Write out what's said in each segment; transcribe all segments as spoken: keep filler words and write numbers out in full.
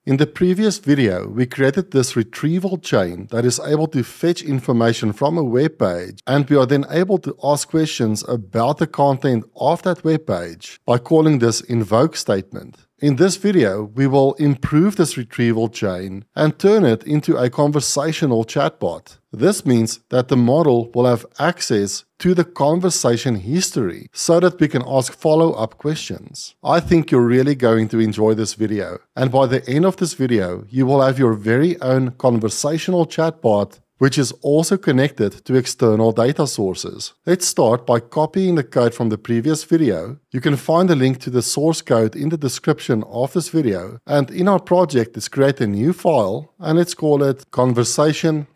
In the previous video, we created this retrieval chain that is able to fetch information from a web page, and we are then able to ask questions about the content of that web page by calling this invoke statement. In this video, we will improve this retrieval chain and turn it into a conversational chatbot. This means that the model will have access to the conversation history so that we can ask follow-up questions. I think you're really going to enjoy this video, and by the end of this video, you will have your very own conversational chatbot which is also connected to external data sources. Let's start by copying the code from the previous video. You can find a link to the source code in the description of this video, and in our project, let's create a new file and let's call it conversation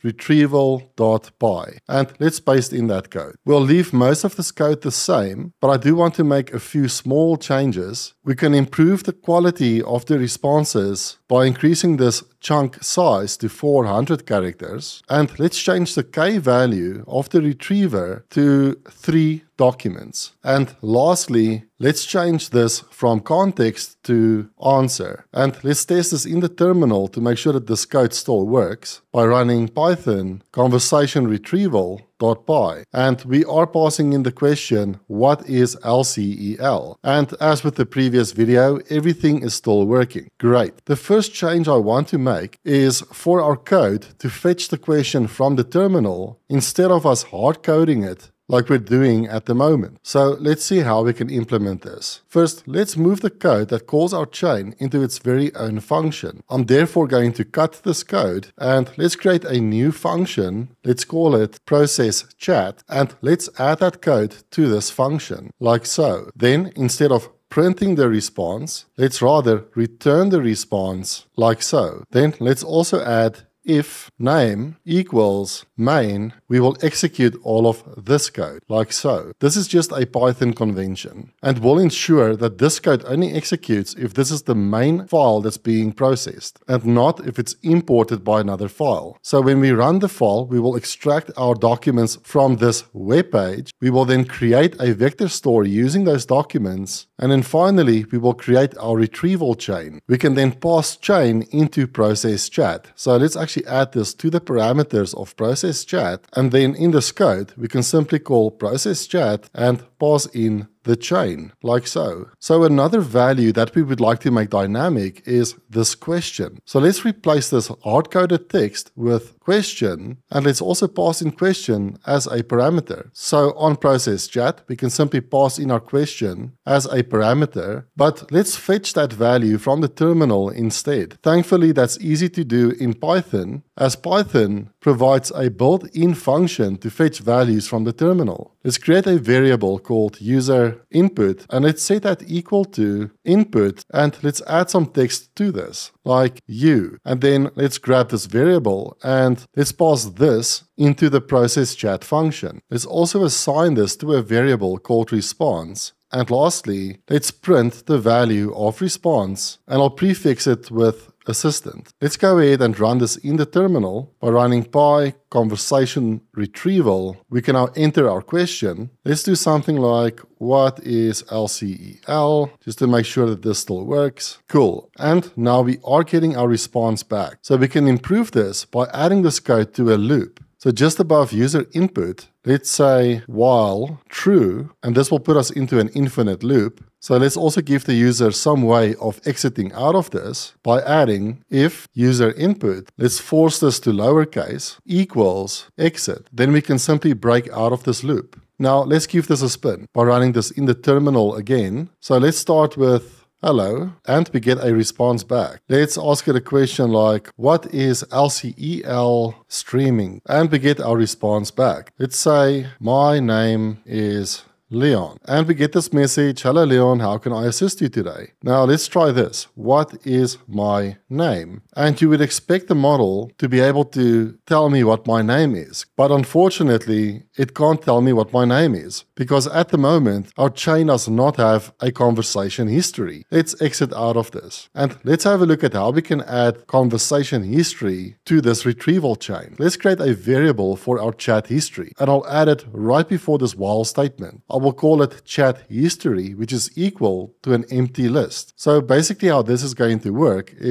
retrieval.py, and let's paste in that code. We'll leave most of this code the same, but I do want to make a few small changes. We can improve the quality of the responses by increasing this chunk size to four hundred characters, and let's change the K value of the retriever to three documents. And lastly, let's change this from context to answer. And let's test this in the terminal to make sure that this code still works by running python conversation retrieval.py. And we are passing in the question, what is L C E L? And as with the previous video, everything is still working. Great. The first change I want to make is for our code to fetch the question from the terminal instead of us hard coding it like we're doing at the moment. So let's see how we can implement this. First, let's move the code that calls our chain into its very own function. I'm therefore going to cut this code and let's create a new function. Let's call it process chat, and let's add that code to this function like so. Then instead of printing the response, let's rather return the response like so. Then let's also add if name equals main, we will execute all of this code, like so. This is just a Python convention, and will ensure that this code only executes if this is the main file that's being processed, and not if it's imported by another file. So when we run the file, we will extract our documents from this web page. We will then create a vector store using those documents, and then finally, we will create our retrieval chain. We can then pass chain into process chat. So let's actually add this to the parameters of process chat, and then in this code we can simply call process chat and pass in the chain like so. So another value that we would like to make dynamic is this question. So let's replace this hard-coded text with question, and let's also pass in question as a parameter. So on process chat, we can simply pass in our question as a parameter, but let's fetch that value from the terminal instead. Thankfully, that's easy to do in Python, as Python provides a built-in function to fetch values from the terminal. Let's create a variable called user input, and let's set that equal to input, and let's add some text to this, like you. And then let's grab this variable and let's pass this into the process chat function. Let's also assign this to a variable called response. And lastly, let's print the value of response, and I'll prefix it with assistant. Let's go ahead and run this in the terminal by running py conversation retrieval. We can now enter our question. Let's do something like, what is L C E L? Just to make sure that this still works. Cool. And now we are getting our response back. So we can improve this by adding this code to a loop. So just above user input, let's say while true, and this will put us into an infinite loop. So let's also give the user some way of exiting out of this by adding if user input, let's force this to lowercase, equals exit. Then we can simply break out of this loop. Now let's give this a spin by running this in the terminal again. So let's start with hello, and we get a response back. Let's ask it a question like, what is L C E L streaming? And we get our response back. Let's say, my name is Leon. And we get this message, hello Leon, how can I assist you today? Now let's try this. What is my name? And you would expect the model to be able to tell me what my name is. But unfortunately, it can't tell me what my name is, because at the moment, our chain does not have a conversation history. Let's exit out of this. And let's have a look at how we can add conversation history to this retrieval chain. Let's create a variable for our chat history, and I'll add it right before this while statement. I will call it chat history, which is equal to an empty list. So basically how this is going to work is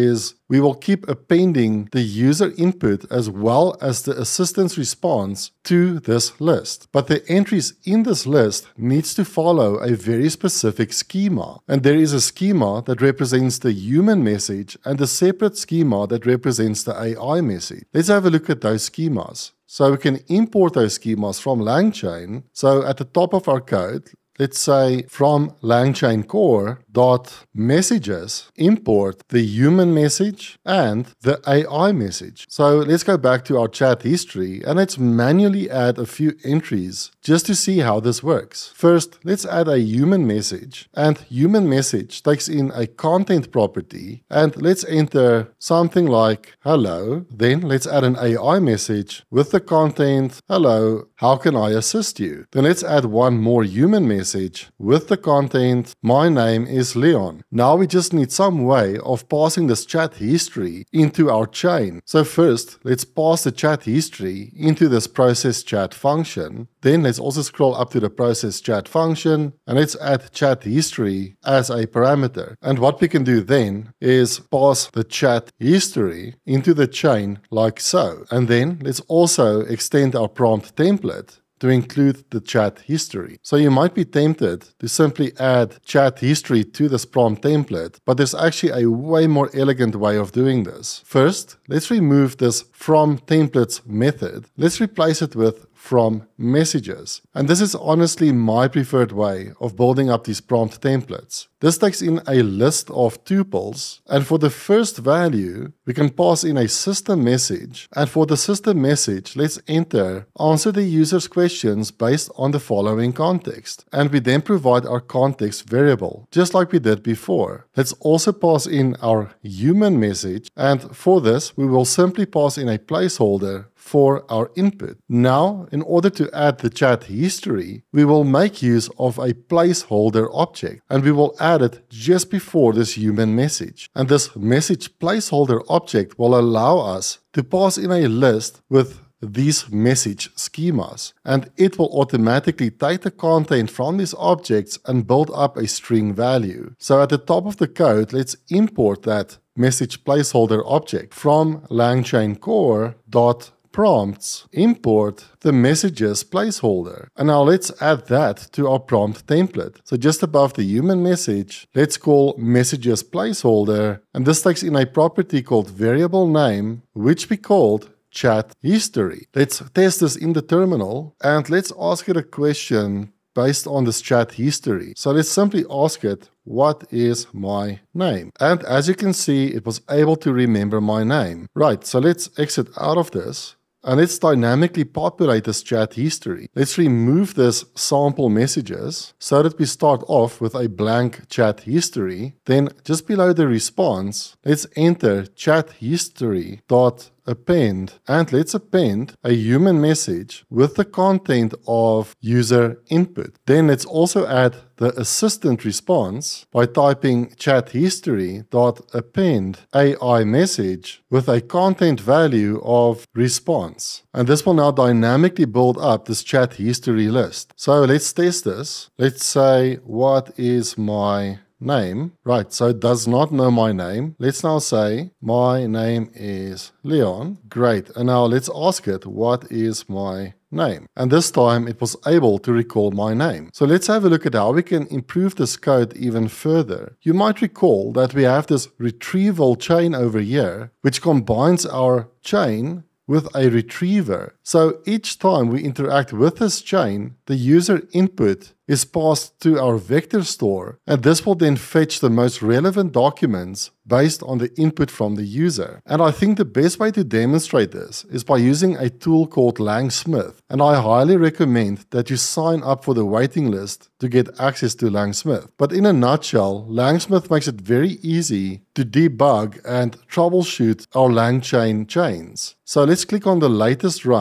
we will keep appending the user input as well as the assistant's response to this list. But the entries in this list needs to follow a very specific schema. And there is a schema that represents the human message and a separate schema that represents the A I message. Let's have a look at those schemas. So we can import those schemas from LangChain. So at the top of our code, let's say from LangChain core dot messages, import the human message and the A I message. So let's go back to our chat history and let's manually add a few entries just to see how this works. First, let's add a human message, and human message takes in a content property, and let's enter something like hello. Then let's add an A I message with the content hello, how can I assist you? Then let's add one more human message with the content my name is Leon. Now we just need some way of passing this chat history into our chain. So first, let's pass the chat history into this process chat function. Then let's also scroll up to the process chat function and let's add chat history as a parameter. And what we can do then is pass the chat history into the chain like so. And then let's also extend our prompt template to include the chat history. So you might be tempted to simply add chat history to this prompt template, but there's actually a way more elegant way of doing this. First, let's remove this from templates method. Let's replace it with from messages. And this is honestly my preferred way of building up these prompt templates. This takes in a list of tuples, and for the first value, we can pass in a system message, and for the system message, let's enter answer the user's questions based on the following context, and we then provide our context variable, just like we did before. Let's also pass in our human message, and for this, we will simply pass in a placeholder for our input. Now, in order to add the chat history, we will make use of a placeholder object, and we will add it just before this human message. And this message placeholder object will allow us to pass in a list with these message schemas, and it will automatically take the content from these objects and build up a string value. So at the top of the code, let's import that message placeholder object from LangChain core dot prompts, import the messages placeholder. And now let's add that to our prompt template. So just above the human message, let's call messages placeholder, and this takes in a property called variable name, which we called chat history. Let's test this in the terminal, and let's ask it a question based on this chat history. So let's simply ask it, what is my name? And as you can see, it was able to remember my name. Right, so let's exit out of this. And let's dynamically populate this chat history. Let's remove this sample messages so that we start off with a blank chat history. Then just below the response, let's enter chat history dot append, and let's append a human message with the content of user input. Then let's also add the assistant response by typing chat history dot append A I message with a content value of response. And this will now dynamically build up this chat history list. So let's test this. Let's say, what is my name? Right, so it does not know my name. Let's now say, my name is Leon. Great, and now let's ask it, what is my name? And this time it was able to recall my name. So let's have a look at how we can improve this code even further. You might recall that we have this retrieval chain over here, which combines our chain with a retriever. So each time we interact with this chain, the user input is passed to our vector store, and this will then fetch the most relevant documents based on the input from the user. And I think the best way to demonstrate this is by using a tool called Langsmith, and I highly recommend that you sign up for the waiting list to get access to Langsmith. But in a nutshell, Langsmith makes it very easy to debug and troubleshoot our LangChain chains. So let's click on the latest run,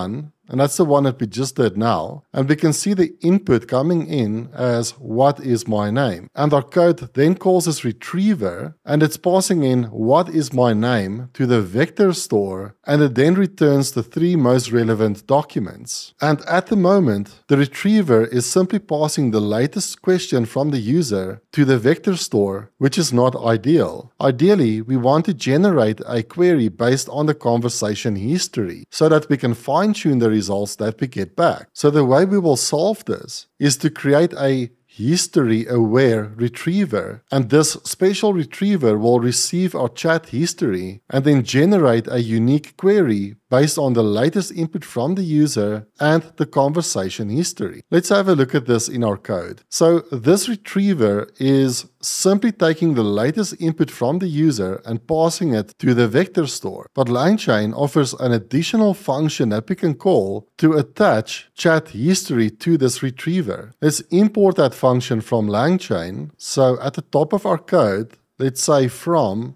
and that's the one that we just did now, and we can see the input coming in as what is my name. And our code then calls this retriever, and it's passing in what is my name to the vector store, and it then returns the three most relevant documents. And at the moment, the retriever is simply passing the latest question from the user to the vector store, which is not ideal. Ideally, we want to generate a query based on the conversation history so that we can fine-tune the results that we get back. So the way we will solve this is to create a history-aware retriever, and this special retriever will receive our chat history and then generate a unique query based on the latest input from the user and the conversation history. Let's have a look at this in our code. So this retriever is simply taking the latest input from the user and passing it to the vector store. But LangChain offers an additional function that we can call to attach chat history to this retriever. Let's import that function from LangChain. So at the top of our code, let's say from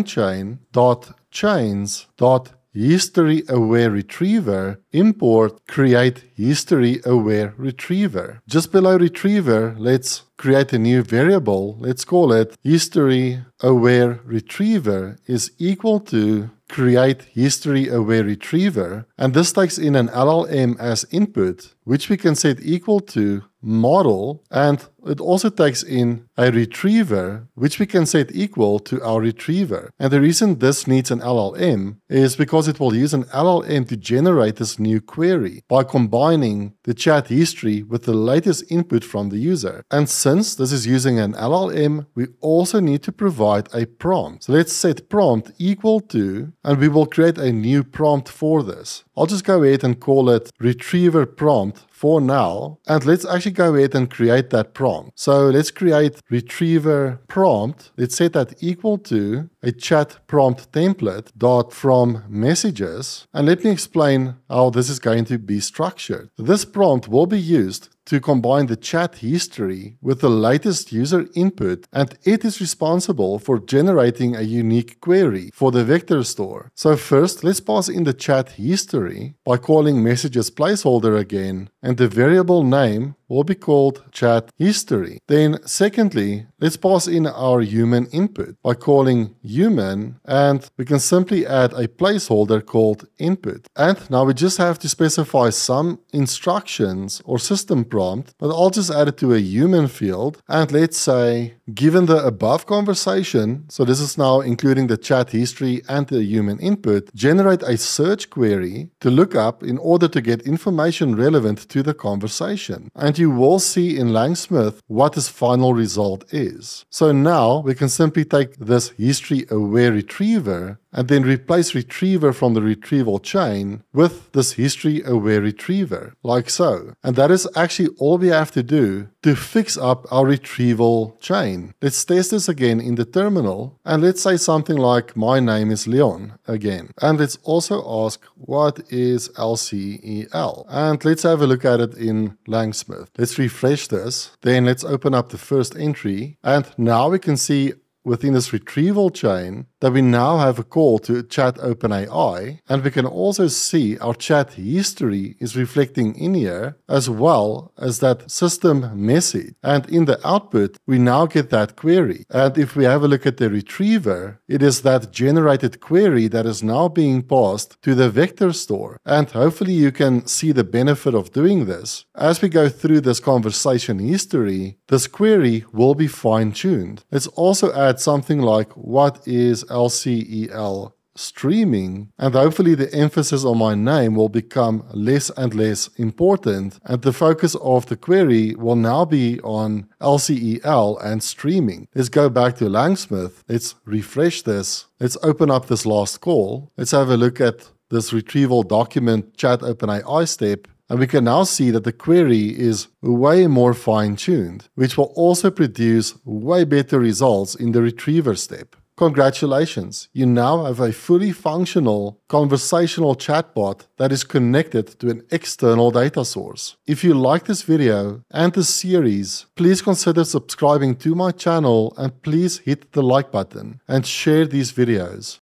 LangChain.chains.history history aware retriever import create history aware retriever. Just below retriever, let's create a new variable. Let's call it history aware retriever is equal to create history aware retriever, and this takes in an L L M as input, which we can set equal to model, and it also takes in a retriever, which we can set equal to our retriever. And the reason this needs an L L M is because it will use an L L M to generate this new query by combining the chat history with the latest input from the user. And since this is using an L L M, we also need to provide a prompt. So let's set prompt equal to, and we will create a new prompt for this. I'll just go ahead and call it retriever prompt for now, and let's actually go ahead and create that prompt. So let's create retriever prompt. Let's set that equal to a chat prompt template dot from messages, and let me explain how this is going to be structured. This prompt will be used to combine the chat history with the latest user input, and it is responsible for generating a unique query for the vector store. So first, let's pass in the chat history by calling MessagesPlaceholder again, and the variable name will be called chat history. Then secondly, let's pass in our human input by calling human, and we can simply add a placeholder called input. And now we just have to specify some instructions or system prompt, but I'll just add it to a human field, and let's say, given the above conversation, so this is now including the chat history and the human input, generate a search query to look up in order to get information relevant to the conversation. And you will see in Langsmith what this final result is. So now we can simply take this history-aware retriever and then replace retriever from the retrieval chain with this history-aware retriever, like so. And that is actually all we have to do to fix up our retrieval chain. Let's test this again in the terminal, and let's say something like, my name is Leon again. And let's also ask, what is L C E L? And let's have a look at it in Langsmith. Let's refresh this, then let's open up the first entry, and now we can see within this retrieval chain that we now have a call to chat openai, and we can also see our chat history is reflecting in here, as well as that system message. And in the output, we now get that query. And if we have a look at the retriever, it is that generated query that is now being passed to the vector store. And hopefully you can see the benefit of doing this. As we go through this conversation history, this query will be fine-tuned. Let's also add something like, what is L C E L streaming? And hopefully the emphasis on my name will become less and less important, and the focus of the query will now be on L C E L and streaming. Let's go back to Langsmith. Let's refresh this. Let's open up this last call. Let's have a look at this retrieval document chat openai step. And we can now see that the query is way more fine-tuned, which will also produce way better results in the retriever step. Congratulations, you now have a fully functional conversational chatbot that is connected to an external data source. If you like this video and this series, please consider subscribing to my channel, and please hit the like button and share these videos.